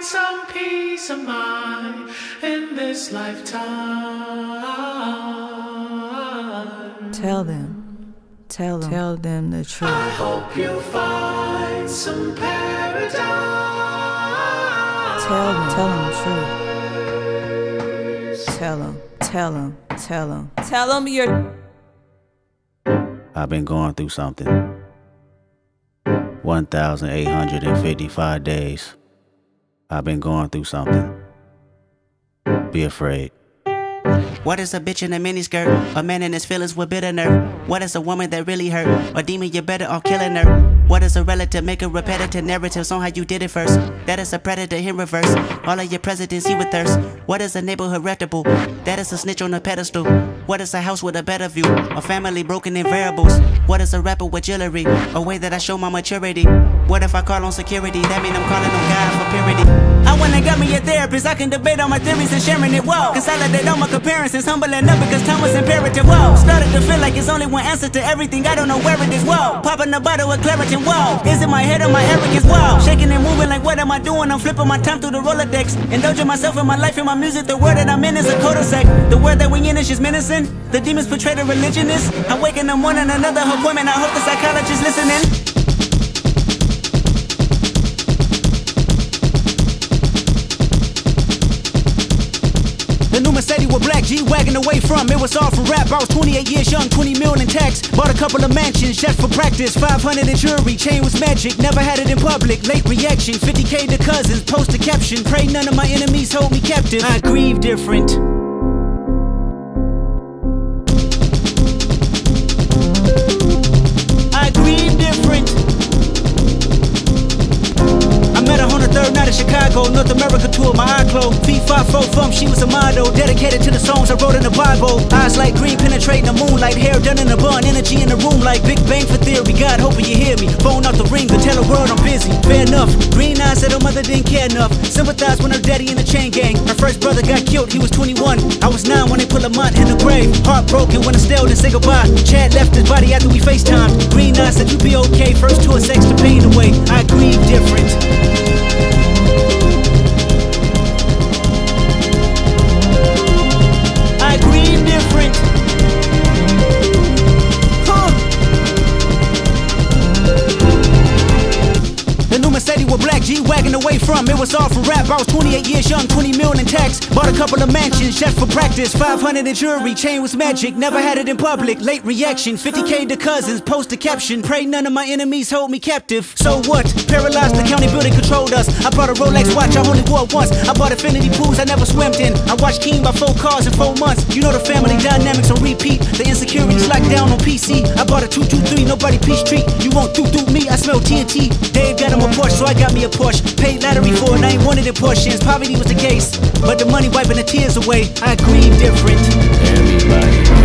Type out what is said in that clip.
some peace of mind in this lifetime. Tell them the truth. I hope you find some paradise. Tell them the truth. Tell them you're... I've been going through something. 1,855 days. I've been going through something. Be afraid. What is a bitch in a miniskirt? A man in his feelings with bitter nerve? What is a woman that really hurt? A demon, you're better off killing her. What is a relative? Make a repetitive narratives on how you did it first. That is a predator in reverse. All of your presidents he with thirst. What is a neighborhood reputable? That is a snitch on a pedestal. What is a house with a better view? A family broken in variables. What is a rapper with jewelry? A way that I show my maturity. What if I call on security? That mean I'm calling on God for purity. I went and got me a therapist. I can debate all my theories and sharing it. Whoa. Consolidate all my comparisons. Humbling up because time was imperative. Whoa. Started to feel like it's only one answer to everything. I don't know where it is. Whoa. Popping a bottle of Claritin. Whoa. Is it my head or my arrogance? Whoa. Shaking and moving like what am I doing? I'm flipping my time through the Rolodex. Indulging myself in my life and my music. The world that I'm in is a cul-de-sac. The world that we in is just menacing. The demons portray the religionists. I wake in the morning, another appointment. I hope the psychologist listening. The new Mercedes with black G-Wagon away from. It was all for rap. I was 28 years young, 20 mil in tax. Bought a couple of mansions just for practice. 500 in jewelry, chain was magic. Never had it in public. Late reaction, 50K to cousins. Post a caption. Pray none of my enemies hold me captive. I grieve different. I grieve different. I met her on the third night in Chicago, North America tour, my eye closed. Feet 5'4" from, she was a model, dedicated to the songs I wrote in the Bible. Eyes like green, penetrating the moonlight, hair done in a bun, energy in the room like Big Bang for theory. God, hoping you hear me. Phone off the ring to tell the world I'm busy. Fair enough. Green eyes said her mother didn't care enough. Sympathized when her daddy in the chain gang. Her first brother got killed, he was 21. I was 9 when they put Lamar in the grave. Heartbroken when Estelle didn't say goodbye. Chad left his body after we FaceTimed. Green eyes said you be okay. First tour, sex the pain away. I grieve different. I grieve different. The new Mercedes with black G-Wagon away from. It was all for rap. I was 28 years young, 20 mil in tax. Bought a couple of mansions just for practice. 500 in jewelry, chain was magic. Never had it in public. Late reaction, 50K to cousins. Post a caption. Pray none of my enemies hold me captive. So what? Paralyzed, the county building controlled us. I bought a Rolex watch, I only wore it once. I bought infinity pools I never swam in. I watched King buy 4 cars in 4 months. You know the family dynamics on repeat. The insecurities locked down on PC. I bought a 223, nobody peace treat. You won't do me, I smell TNT. Dave got him a Porsche, so I got me a Porsche. Paid lottery for it, I ain't wanted in portions. Poverty was the case, but the money wiping the tears away. I grieve different. Everybody